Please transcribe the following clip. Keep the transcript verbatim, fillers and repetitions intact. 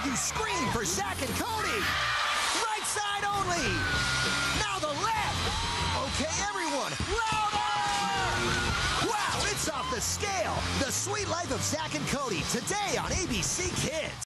you scream for Zack and Cody. Right side only. Now the left. Okay, everyone, louder! Wow, it's off the scale. The Sweet Life of Zack and Cody, today on A B C Kids.